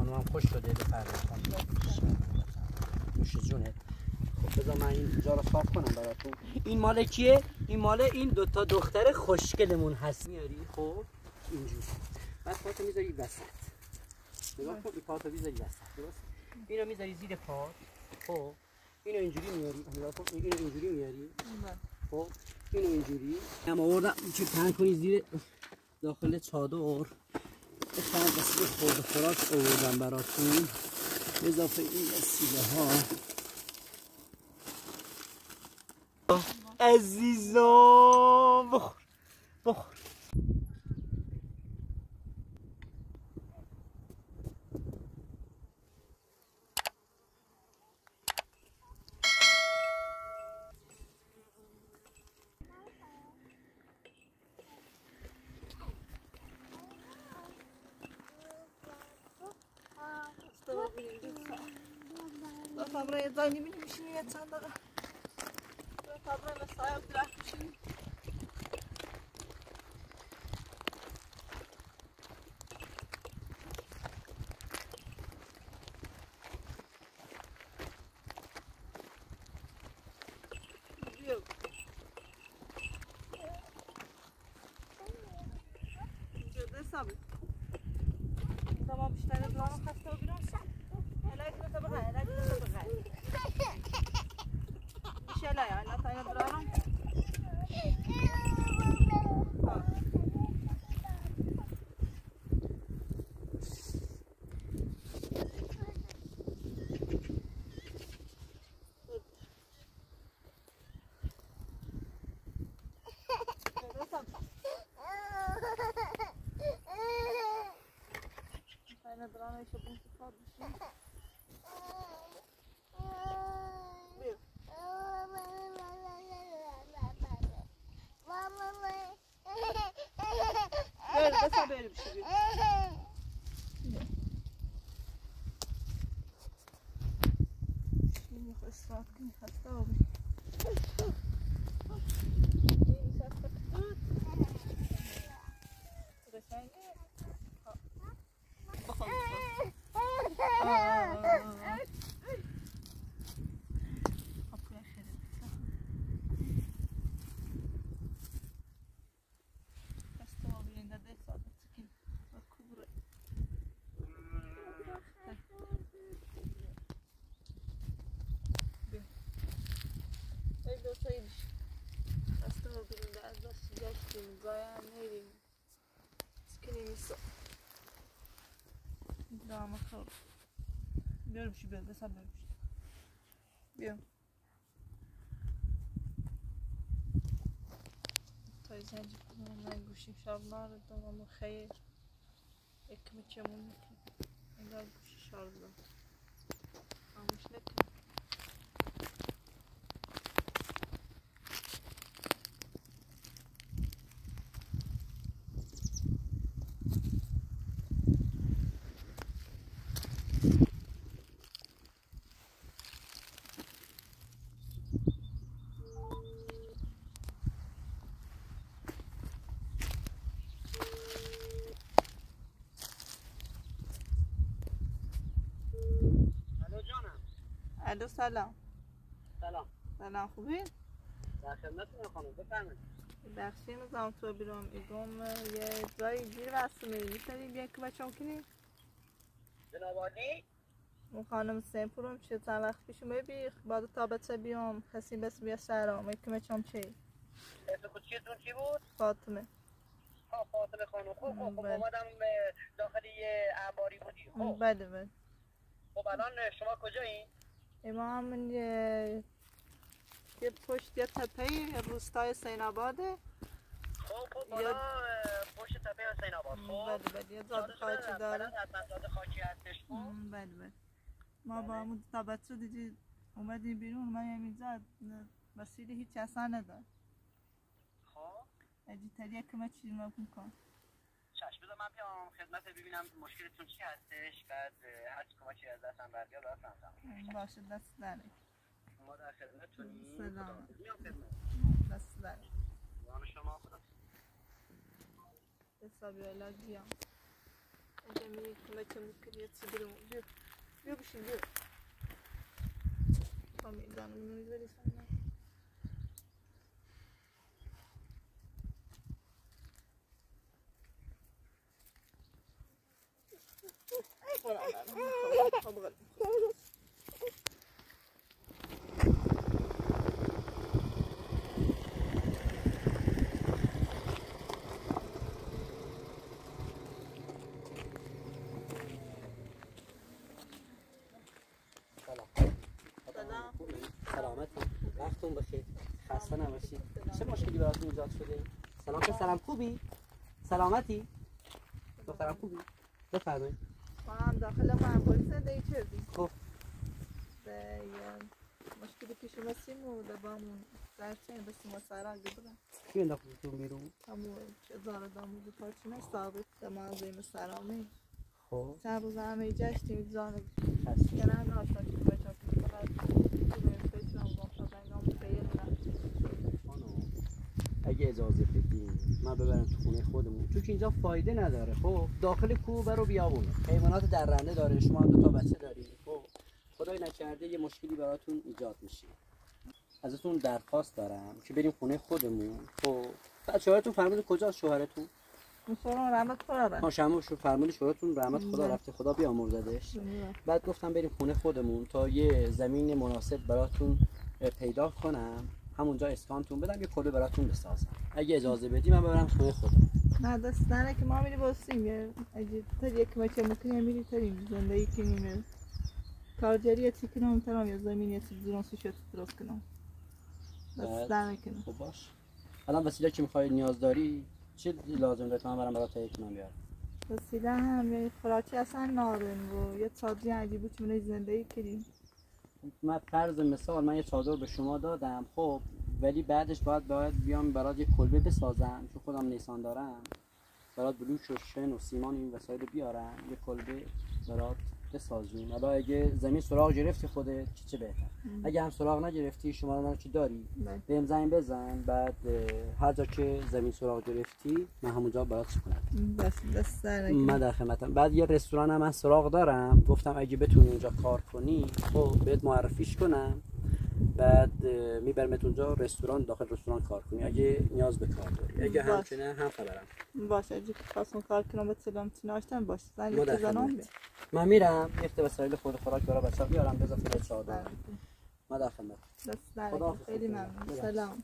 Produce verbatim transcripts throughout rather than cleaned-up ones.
خانمم خوش شده بفرمایید نوش جونت. خب بذار من این جا رو صاف کنم براتون. این مال کیه؟ این مال این دوتا دختر خوشگلمون هست. میاری خب اینجوری بعد پاتو میذاری وسط. نگاه کن این پاتو میذاری وسط درست؟ اینو میذاری زیر پات. خب اینو اینجوری میاری. نگاه کن اینو اینجوری میاری. خب اینو اینجوری هم آوردم که پهن کنی زیر داخل چادر. چند قسمت خورده خوراک آوردم براتون اضافه این وسیله ها. عزیزم بخور بخور. Fabra ya zani benim işini yatsan da. Fabra ile sahip bırakmışım. Yok. Şurada sabır. Tamam işte ne duvarın hasta biraz. Helal etme tabii helal etme tabii. Bir şeyler ya Allah tayına duralım. Tayına duralım işte bunu tutar bir şey. Böyle de böyle bir şey diyor. Şimdi ıslat gün hasta oldu. Drama kaldı. Biliyorum şu bölde sen bölmüştün. Biliyorum. Tayzencik bundan guşim şarlar tamamı hayır. Ekmek çamun ki. Engal guşi şarlar. Almış ne ki? الو سلام. سلام. سلام خوبی؟ در خدمتتون خانم بفرمایید. بخشیم از تو بیرون ایگم یه جایی گیر واسه می‌کنی بیا که بچه‌م کنی؟ جناب عالی. اون خانم سیمپورم چه چند وقت پیش می‌بی بعد تابت بیام خسی بس بیا سرام که بچه‌م چی؟ اسم کوچیتون چی بود؟ فاطمه. ها فاطمه خانم. خب خب خب اومدم داخل یه انباری بودی. خب. بله بله. خب الان شما کجایین؟ ما من یه یه پشت یه تپه روستای سیناباده. خب خب بالا پشت تپه سیناباد. خب بله بله یه زاد خاکی داره. حتما زاد خاکی هستش. خب بله بله. ما با همون تابت دیدی اومدیم بیرون من همینجا مسیر هیچ اصلا نداره. خب اجی تریه که من چیز ممکن کنم. چشم بذار من بیام خدمت ببینم مشکلتون چی هستش بعد هر چی کمکی از دستم برگرد بفرمایید. باشه دست داره. ما در خدمتتونیم. سلام. میام خدمت. دست داره. وام شما خدا. حسابی علاج بیام. اگه میری کمکم میکنی یه چی بریم بیا بیا بشین بیا تا میدانم نمیدونی بریسم نه سلامتی وقتون بخیر خسته نباشید چه مشکلی براتون ایجاد شده سلام سلام خوبی سلامتی دخترم خوبی بفرمایید ما هم داخل معمولی زندگی کردیم خب به مشکلی پیش اومدیم و دبامون زرچین بسیم و سران بودن کی انداختون بیرون همون زار دامو بود پارچینه ثابت دمازیم سرامی خب چند روز همه جشتیم زانه خسته کنن آشنا که بچه که کنن فکرم با خدایان بخیر اگه اجازه بدین من ببرم تو خونه خودمون چون که اینجا فایده نداره خب داخل کوه برو بیابونه حیوانات درنده داره شما هم دو تا بچه دارید خب خدای نکرده یه مشکلی براتون ایجاد میشه ازتون درخواست دارم که بریم خونه خودمون خب بعد شوهرتون فرمود کجا شوهرتون شما رحمت خدا ها شما شو فرمود شوهرتون رحمت خدا رفته خدا بیامرزدش بعد گفتم بریم خونه خودمون تا یه زمین مناسب براتون پیدا کنم همونجا اسکانتون بدم یه کلبه براتون بسازم اگه اجازه بدی من ببرم خونه خودم نه دست نه که ما میری باسیم یه اگه تا یک مچه میکنیم میری تریم زندگی کنیم کارجری چی کنم ترام یا زمین یا چیز درست شد درست کنم دست نه کنم خب باش الان وسیله که میخوای نیاز داری چه لازم داره من برام برات تهیه کنم بیارم وسیله هم یعنی خوراکی اصلا نارن و یه چادری عجیبی که من زندگی کنیم من فرض مثال من یه چادر به شما دادم خب ولی بعدش باید باید بیام برات یه کلبه بسازم چون خودم نیسان دارم برات بلوک و شن و سیمان این وسایل بیارم یه کلبه برات بسازیم حالا اگه زمین سراغ گرفتی خودت چه چه بهتر اگه هم سراغ نگرفتی شما رو چی داری بهم زنگ بزن بعد هر جا که زمین سراغ گرفتی من همونجا برات چی کنم بس بس من در خدمتم بعد یه رستوران هم من سراغ دارم گفتم اگه بتونی اونجا کار کنی خب بهت معرفیش کنم بعد میبرمت اونجا رستوران داخل رستوران کار کنی اگه نیاز به کار داری اگه هم که نه هم خبرم باشه اگه خواستم کار کنم به سلام تیناشتم باشه زنی که زنم من میرم یه وسایل خود خوراک برای بچه‌ها بیارم بذار تو چادر ما در خدمت خدا خیلی ممنون سلام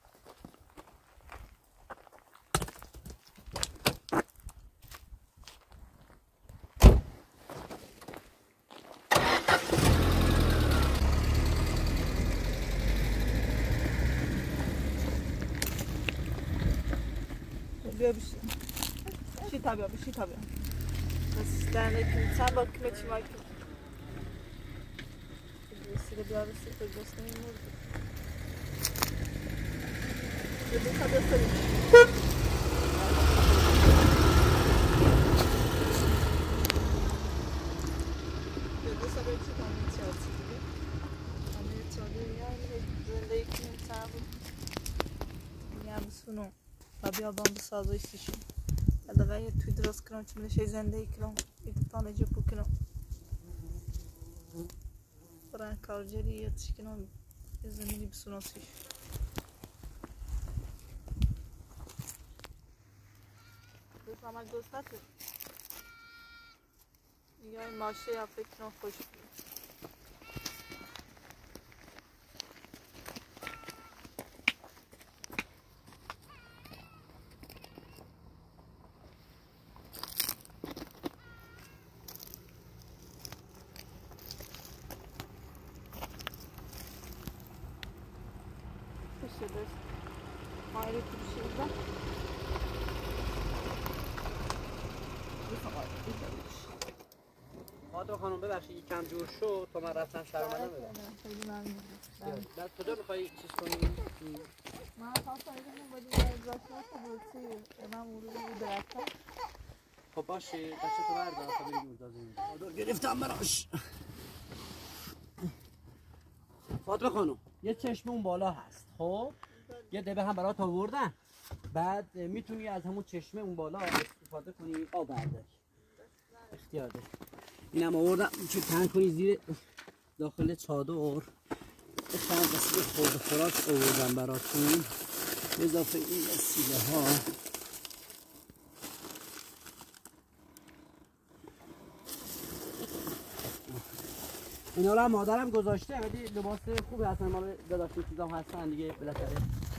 بیا بشین شی تا بیا بشی تا بیا بس در نکنی چند با کمه چی مایی کنی بسیده بیا بسیده تو جسته این مرد بیا بسیده بیا بسیده بیا بسیده بیا چی کنی چی آتی دیگه همه چاده یا زندگی کنیم چند بود میگه هم بسونم و بیا بام بسازه ایستیشون دقیقه یه توی درست کنم چه منشه زندگی کنم یک تانه جپو کنم برای کارجری یه چی کنم یه زمینی بسوناسیش بسا همه دوستت یا این ماشه یا فکر کنم خوش کنم بس مایری تو بشیده خاطر خانم ببخشید یک کم جور شد تا من رفتم شرمنده بدم خیلی ممنون بعد کجا میخوایی چیز کنی؟ من خواستم ایدونم با دیگه ازاشنا که بودی من مورد بود درکتم خب باشه دسته تو بردار تا بریم اونجا زمین آدار گرفتم براش فاطمه خانم یه چشمه اون بالا هست خب یه دبه هم برات آوردن بعد میتونی از همون چشمه اون بالا استفاده کنی آب برداری اختیار داری. اینم آوردم چه تنگ کنی زیر داخل چادر. چند وسیله خورد خوراک آوردم براتون به اضافه این وسیله ها. اینا رو هم مادرم گذاشته ولی لباس خوبی هستن مال داداشی چیزام هستن دیگه بالاخره.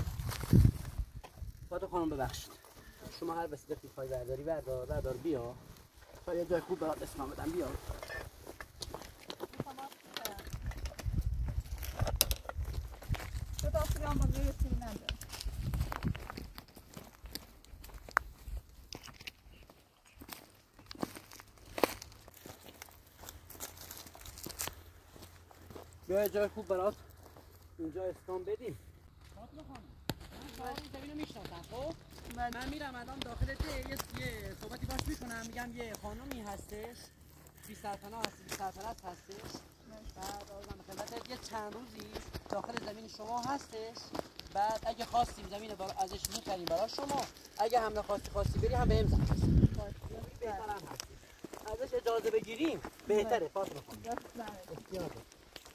فاطمه خانم ببخشید شما هر وسیله که می‌خوای برداری بردار بردار بیا تا یه جای خوب برات اسمم بدم بیا. تو داخلی هم باید یه نده. بیا یه جای خوب برات اینجا اسکان بدیم. فاطمه خانم من این زمینو میشناسم. خب من میرم الان داخل ده یه صحبتی باش میکنم میگم یه خانومی هستش بی سرپناه هست بی سرپرست هستش. بعد آقا خدمتت یه چند روزی داخل زمین شما هستش. بعد اگه خواستیم زمین برا ازش میخریم برای شما. اگه هم نخواستی خواستی بری هم بهم زنگ بزن. بهتر هم هست. ازش اجازه بگیریم بهتره فاطمه خانم. اختیار داری.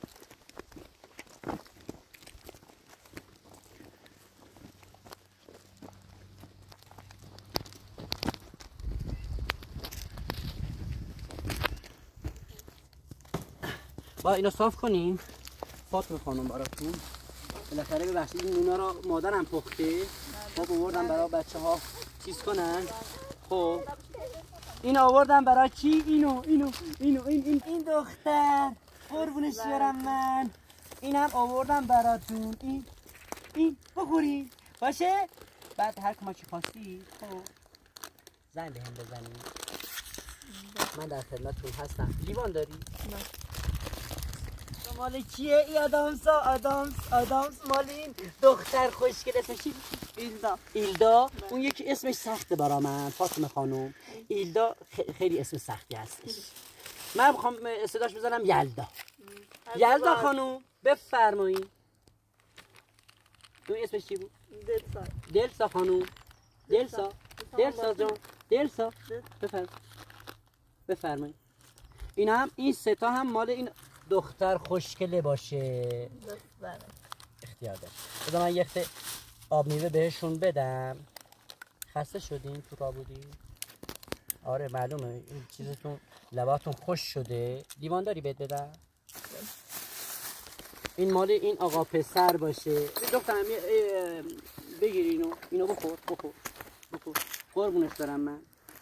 با اینو صاف کنیم فاطمه خانم براتون. بالاخره ببخشید این نونا رو مادرم پخته خب آوردم برای بچه ها چیز کنن. خب این آوردم برای چی؟ اینو اینو اینو این این این دختر قربونش برم من. اینم آوردم براتون. این این بخوری باشه. بعد هر کمکی خواستی خب زنگ بهم بزنی من در خدمتتون هستم. لیوان داری؟ نه. مال کیه ای آدامس آدامس آدامس مال این دختر خوشگل اسمش چی؟ ایلدا. ایلدا اون یکی اسمش سخته برا من فاطمه خانم. ایلدا خیلی اسم سختی هستش. من بخوام صداش بزنم یلدا. یلدا خانم بفرمایید. اون اسمش چی بود؟ دلسا. دلسا خانم. دلسا. دلسا جان. دلسا بفرمایید. بفرمایید. این هم این سه تا هم مال این دختر خوشگله باشه. اختیار دار. بذار من یه خته آب میوه بهشون بدم. خسته شدین تو راه بودی؟ آره معلومه این چیزتون لباتون خوش شده. لیوان داری بهت بدم؟ این مال این آقا پسر باشه. دخترم بگیر اینو اینو بخور بخور بخور قربونش دارم من.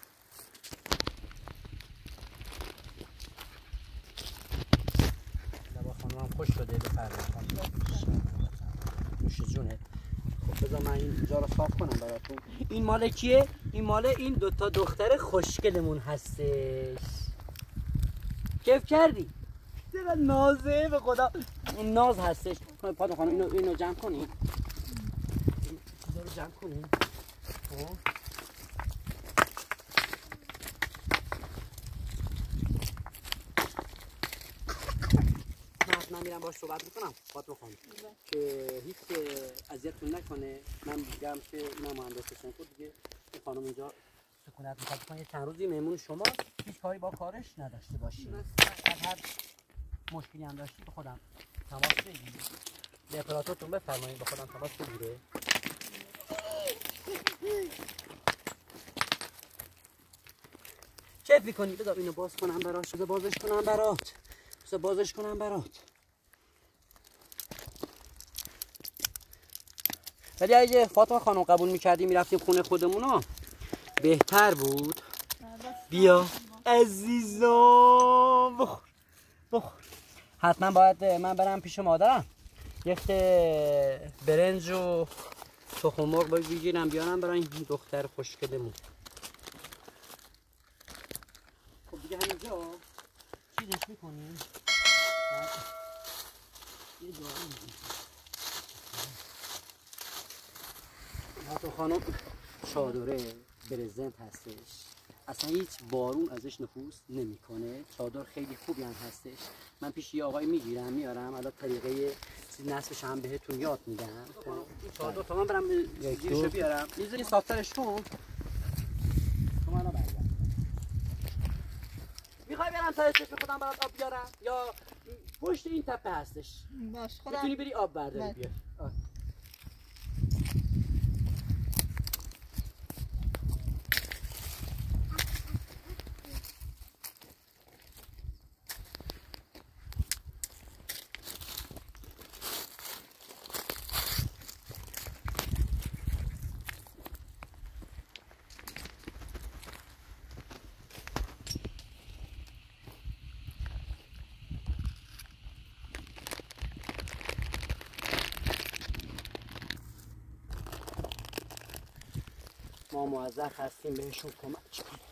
خانوم خوش شده بفرمایید. نوش جونه. خب بذار من اینجا رو صاف کنم براتون. این مال کیه؟ این مال این دوتا دختر خوشگلمون هستش. کیف کردی؟ چقدر نازه به خدا. این ناز هستش. فاطمه خانم اینو اینو جمع کنی. این چیزا رو جمع کنی. خب من میرم باش صحبت میکنم فاطمه خانم که هیچ اذیتتون نکنه. من میگم که اینا مهندسشون خود دیگه این خانم اینجا سکونت میخواد کنه. چند روزی مهمون شما هیچ کاری با کارش نداشته باشی. هر مشکلی هم داشتی به خودم تماس بگیر. به اپراتورتون بفرمایید به خودم تماس بگیره. کیف میکنی؟ بذار اینو باز کنم برات. بذار بازش کنم برات. بذار بازش کنم برات. ولی اگه فاطمه خانم قبول میکردیم میرفتیم خونه خودمونا بهتر بود. بیا عزیزم بخور بخور. حتما باید من برم پیش مادرم یک برنج و تخم مرغ بگیرم بیارم برای این دختر خوشگلمون. خب دیگه همینجا چیزش میکنیم. یه دعا میکنیم. حتی خانم چادره برزنت هستش. اصلا هیچ بارون ازش نفوذ نمیکنه. چادر خیلی خوبی هم هستش. من پیش یه آقای میگیرم میارم الان طریقه نصبش هم بهتون یاد میدم. این چادر تا من برم گیرشو بیارم یه صافترش کن. تو منو برگرد. میخوای برم تا استش خودم برات آب بیارم یا پشت این تپه هستش؟ باش خودم میتونی بری آب برداری بیاری. ما موظف هستیم بهشون کمک کنیم.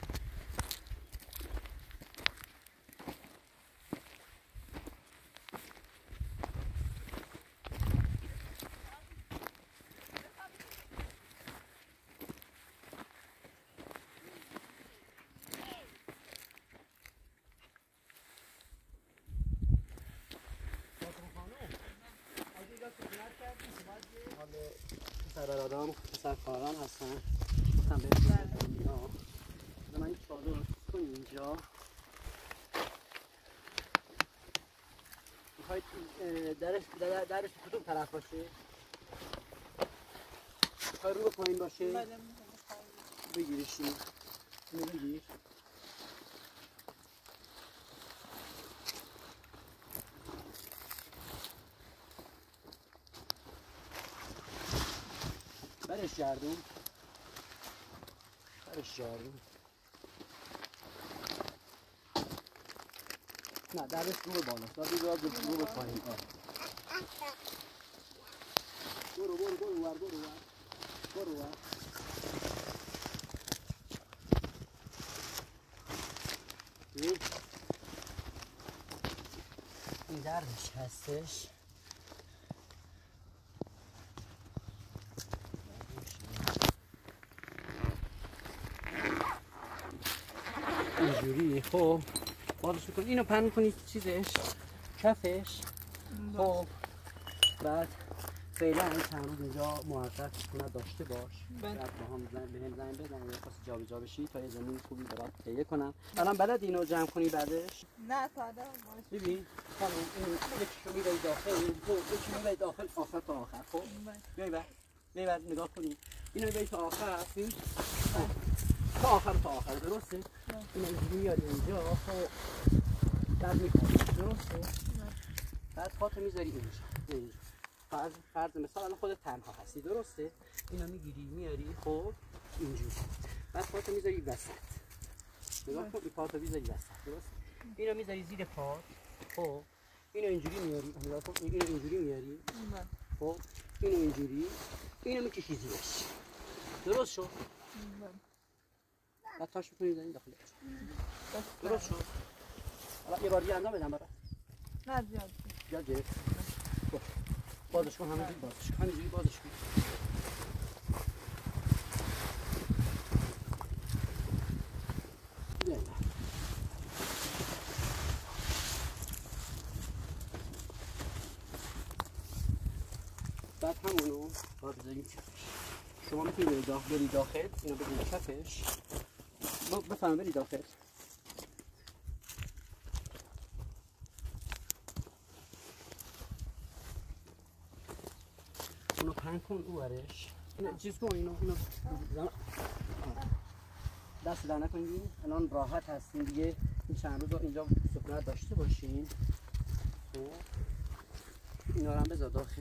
پسر آدم پسر کاران هستن گفتم بهتون اینا من این چادر رو کنیم اینجا. میخواید درش در درش کدوم طرف باشه؟ میخوای رو پایین باشه؟ بله بگیرش اینو اینو بگیر. برش گردون برش گردون نه درش رو به بالا دادی رو به پایین. برو برو برو ور برو ور برو ور. این درش هستش. اینجوری خب بازش کن اینو پهن کنید چیزش کفش. خب بعد فعلا این چند روز اینجا موقت کنه داشته باش. بعد با هم زن به هم زنگ بدن یا خاصی جا به جا بشی تا یه زمین خوبی برات تهیه کنم. الان بلد اینو جمع کنی بعدش؟ نه تا آدم ببین خانم این یکیشو میبری داخل یکی میبری داخل آخر تا آخر. خب بیایی بعد بیایی بعد نگاه کنی اینو میبری تا آخر تا آخر تا آخر درسته؟ اینو اینجوری میاری اینجا خب بعد میکنی درسته؟ بعد خاطر میذاری اینجا. فرض فرض مثال الان خودت تنها هستی درسته؟ اینو میگیری میاری خب اینجوری بعد خاطر میذاری وسط. نگاه کن این پاتو میذاری وسط درسته؟ اینو میذاری زیر پات. خب اینو اینجوری میاری نگاه کن اینو اینجوری میاری. خب اینو اینجوری اینو میکشی زیرش. درست شد؟ بعد تاش میکنی میذاری داخل. درست شد؟ حالا یه بار دیگه انجام بدم برات. نه زیاد زیاد خب بازش کن همینجوری بازش کن همینجوری بازش کن. بعد همونو باید بذاریم کفش. شما میتونید بری داخل بری داخل اینو بگیم کفش. بفهم بری داخل. اونو پهن کن او برش اینو چیز کن اینو اینو دست در نکنید. الان راحت هستین دیگه این چند روز اینجا سکونت داشته باشین. خب اینا رو هم بذار داخل.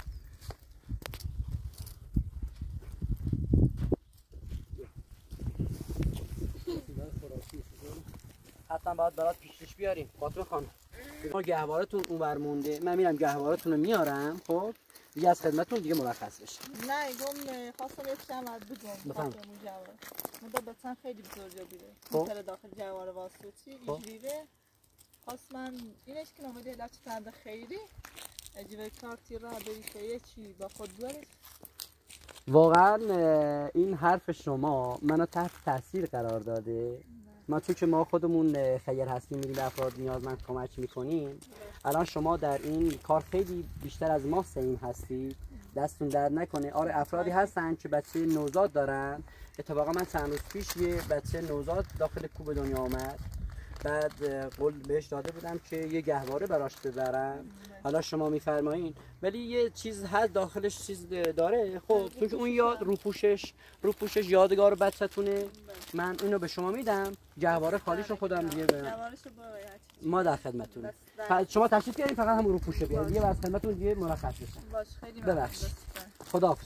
حتما باید برات پیشش بیاریم فاطمه خانم. ما گهوارتون اونور مونده من میرم گهوارتون رو میارم. خب دیگه از خدمتتون دیگه مرخص بشه. نه گم خواستم یه چند از بگم بفهم مدت بسن خیلی بزرگا بیره مثل داخل جوار واسطی اینجوریه. خواست من اینش که نامده لچه تنده خیلی اجیبه کارتی را بری که یه چی با خود برش. واقعا این حرف شما منو تحت تاثیر قرار داده. ما چون که ما خودمون خیر هستیم میریم به افراد نیازمند کمک میکنیم. الان شما در این کار خیلی بیشتر از ما سعیم هستید. دستون درد نکنه. آره افرادی هستن که بچه نوزاد دارن. اتفاقا من چند روز پیش یه بچه نوزاد داخل کوب دنیا آمد. بعد قول بهش داده بودم که یه گهواره براش ببرم. حالا شما میفرمایین ولی یه چیز هست داخلش چیز داره. خب چون که اون یاد رو پوشش رو پوشش یادگار بچه‌تونه. من اینو به شما میدم، گهواره خالیشو خودم دیگه برم. ما در خدمتتونیم. شما تشریف بیارید فقط همون رو پوشه بیارید. یه از خدمتتون دیگه مرخص بشم. باشه خیلی ببخشید. خداحافظ.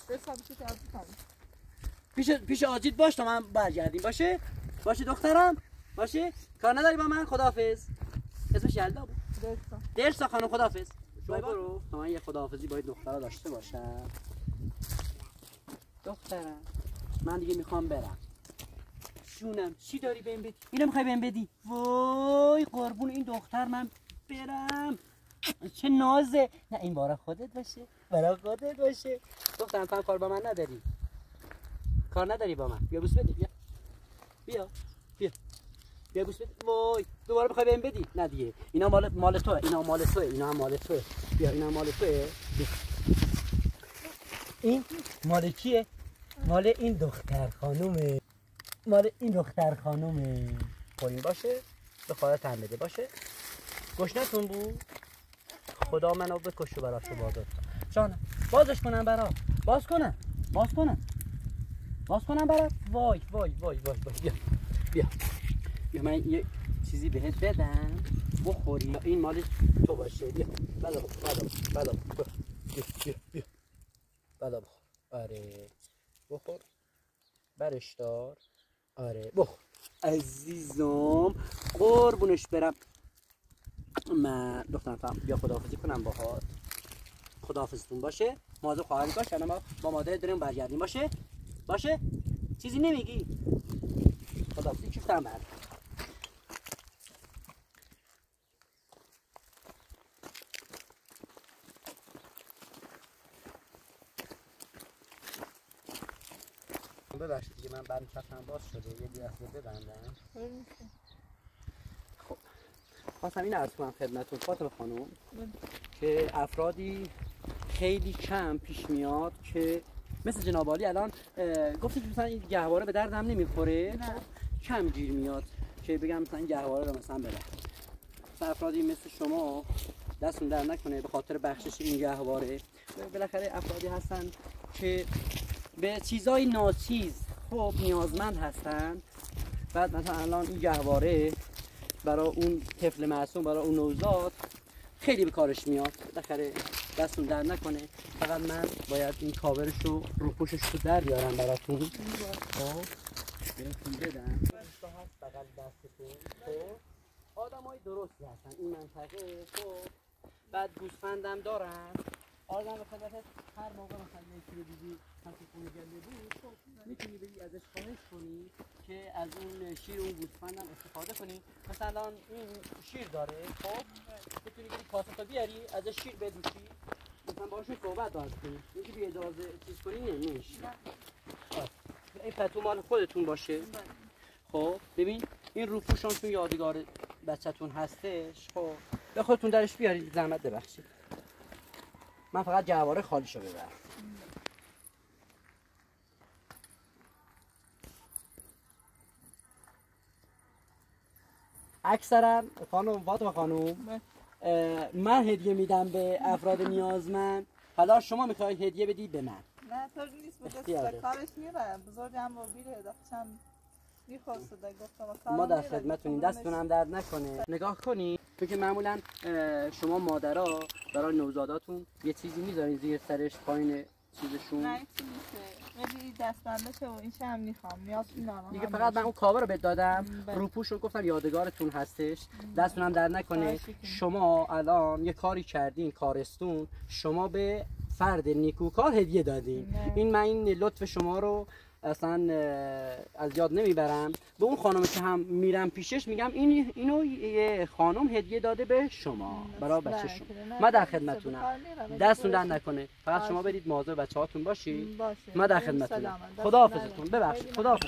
پیش پیش آجیت باش تا من برگردیم. باشه؟ باشه دخترم؟ باشه؟ کار نداری با من؟ خداحافظ. اسمش یلدا بود. درسا. درسا خانم خداحافظ. شما برو. تا من یه خداحافظی با این دخترا داشته باشم. دخترم من دیگه میخوام برم. جونم چی داری بهم بدی؟ اینو میخوای بهم بدی؟ وای قربون این دختر من برم. چه نازه. نه این بارا خودت باشه. برا خودت باشه. دخترم تو کار با من نداری. کار نداری با من. بیا بوس بده بیا. بیا. بیا. بیا بوس بده. وای دوباره میخوای بهم بدی؟ نه دیگه. اینا مال مال توئه. اینا مال توئه. اینا هم مال توئه. بیا اینا مال توئه. این مال کیه؟ مال این دختر خانومه. مال این دختر خانومه. پایین باشه به خواهرت بده باشه. گشنتون بود. خدا منو بکشه براشو بازش. جانم بازش کنم برا. باز کنم. باز کنم. باز کنم برات. وای وای وای وای وای بیا. بیا. بیا من یه چیزی بهت بدم بخوری. این مال تو باشه. بیا. بلا بلا بلا. بیا بیا بیا. بلا بخور. آره. بخور. برش دار. آره بخور. عزیزم قربونش برم. من دخترم فهم بیا خداحافظی کنم باهات. خداحافظتون باشه. مازه خواهری باش. الان ما با مادر داریم برگردیم. باشه؟ باشه؟ چیزی نمیگی؟ خداحافظی چی فهم برد؟ ببخشید دیگه من برم چشمم باز شده یه لحظه ببندم. خب خواستم این عرض کنم خدمتتون فاطمه خانم که افرادی خیلی کم پیش میاد که مثل جناب عالی الان گفتی که مثلا این گهواره به دردم نمیخوره. نه. کم گیر میاد که بگم مثلا این گهواره رو مثلا ببر. مثلا افرادی مثل شما دستون در نکنه به خاطر بخشش این گهواره. بالاخره افرادی هستن که به چیزای ناچیز خب نیازمند هستن. بعد مثلا الان این گهواره برای اون طفل معصوم برای اون نوزاد خیلی به کارش میاد. بالاخره دستون در نکنه. فقط من باید این کاورش رو رو پوشش رو در بیارم براتون. خب بهتون بدم. هست بغل دستتون. خب آدمای درستی هستن این منطقه. خب بعد گوسفندم دارن. آدم مثلا هر موقع مثلا یکی رو دیدی همچین خونه گله بود خب میتونی بگی ازش خواهش کنی که از اون شیر اون گوسفندم استفاده کنی. مثلا این شیر داره خب میتونی بگی کاسه تا بیاری ازش شیر بدوشی. مثلا باشون صحبت باید کنی. اینکه بی اجازه چیز کنی نمیشه. این پتو مال خودتون باشه. خب ببین این روپوشان چون یادگار بچه‌تون هستش. خب به خودتون درش بیارید زحمت ببخشید. من فقط گهواره خالیشو ببرم. اکثرا خانم فاطمه خانم من هدیه میدم به افراد نیازمند. حالا شما میخواید هدیه بدی به من. نه طور نیست بگه کارش میره بزرگم با بیره دفترم میخواسته ده گفتم ما در خدمتونیم دستون هم درد نکنه. نگاه کنی تو که معمولا شما مادرها برای نوزاداتون یه چیزی میذارین زیر سرش پایین چیزشون. نه این چی میشه ولی دستبندشه و این چه هم میخوام نیاز اینا دیگه فقط من اون کاور رو بهت دادم روپوش رو گفتم یادگارتون هستش. دستون هم درد نکنه. شما الان یه کاری کردین کارستون شما به فرد نیکوکار هدیه دادین. این من این لطف شما رو اصلا از یاد نمیبرم. به اون خانمی که هم میرم پیشش میگم این اینو یه خانم هدیه داده به شما برای بچه شما. ما در خدمتتونم. دستون در نکنه. فقط شما برید مواظب بچه‌هاتون باشید. ما در خدمتتونم. خداحافظتون. ببخشید. خداحافظ.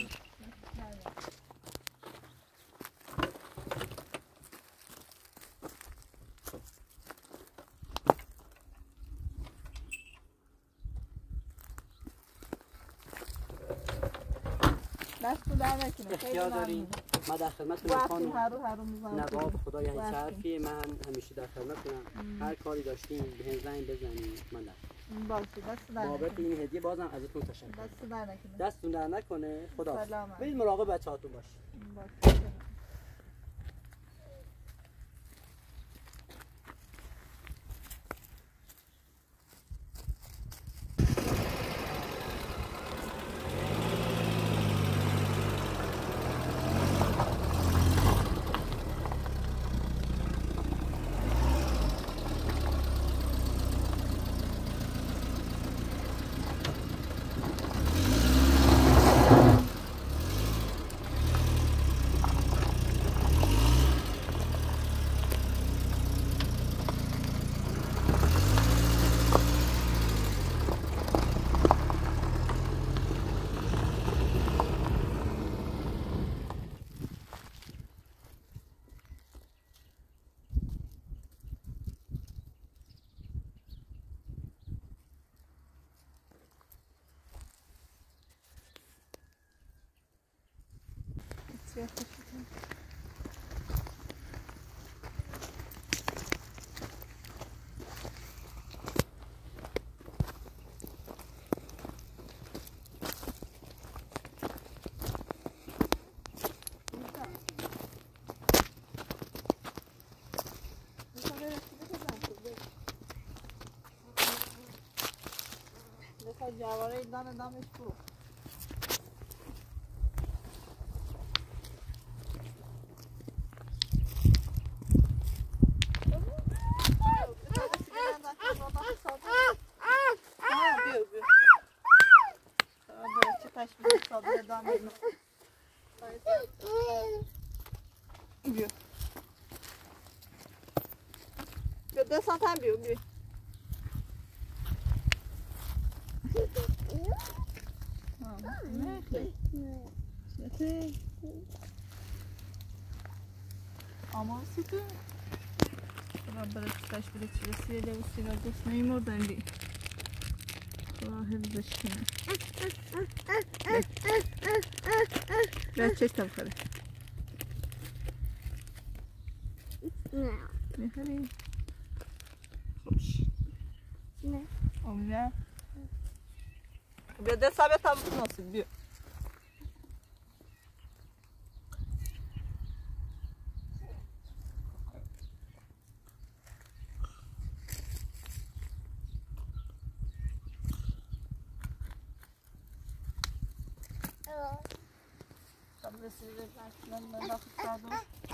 دست در نکنه. خیلی ممنون. ما در خدمتتونم وقتی خانم. هر رو هر رو میزنم نواب خدا یعنی وقتی. صرفی من همیشه در خدمتتونم. هر کاری داشتین به هم زنگ بزنید من در باشه دست در بابت نکنه این هدیه بازم ازتون تشکر. دست در نکنه دستتون در نکنه. خدا. سلامت. برید مراقب بچه‌هاتون باشید. باشه بسیار خوشی جواره دم دمش برو بیا بیا دستان هم بیا بیا Ama sütü Rabbere taş bile çilesiyle bu sigar geçmeyi oradan değil. Allah hepsi aşkına. Biraz çek tabi kare. Ne kare? Hoş. Ne? Oğlum ya. Bir de sabit tabi nasıl bir. Size karşılarına bakıp kaldım.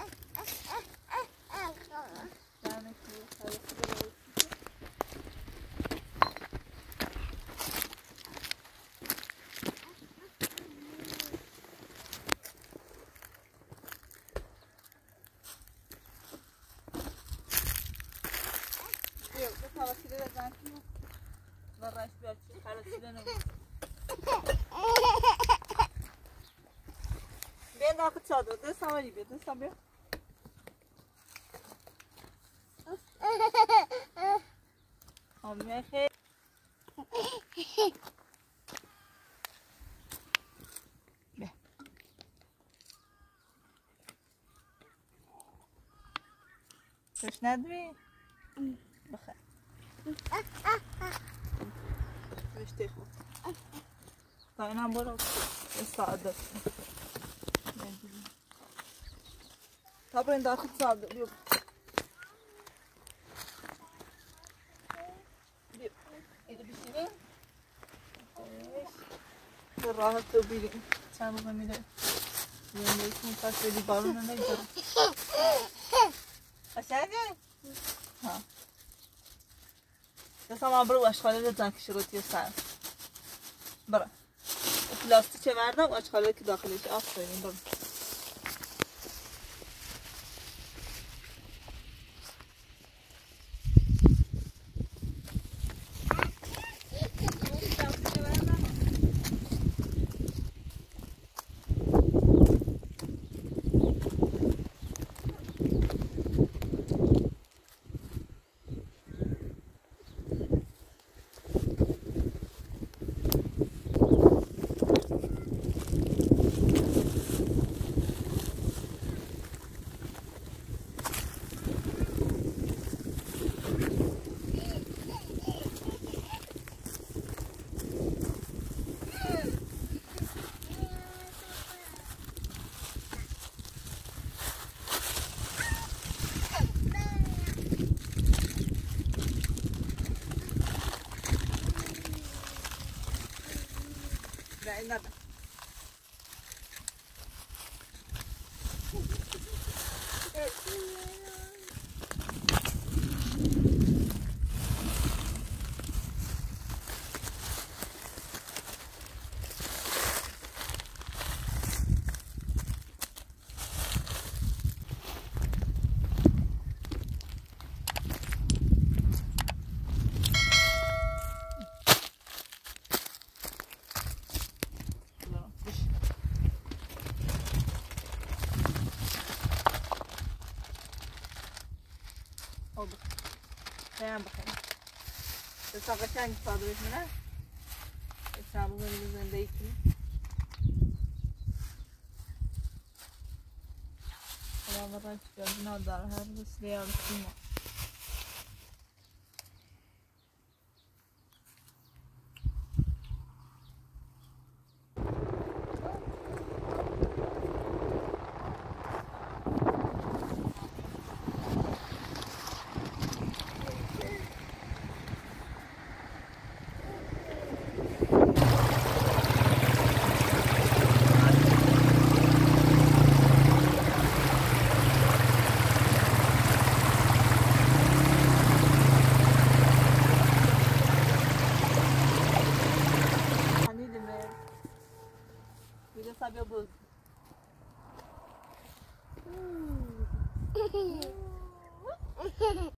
Yani ki hayatı da olsun. Yok, bu tavasıyla da zaten yok. Varraş bir açı, karasıyla ne var? Ben de akıt çaldım. De sana gibi. De sana bir. Amma he. Be. Kaç nedvi? Bakın. İşte bu. Taylan bora. Sağda. Tabii daha kısa aldı. Yok. İyi bir şey. Evet. Rahat da bir. Sen bana mı de? Yani için taş ve balonun ne yapıyor? Aşağı gel. Ha. Ya sana bırak aşağıya da zank şurutu sen. Bırak. O plastik çevirdim aşağıya ki dahil et. Aferin bırak. این نده هم بخورم بسا قشنگ صادرش منه بسا بزنی زندگی کنی خدا برای چکر بنا داره هر بس لیال کنیم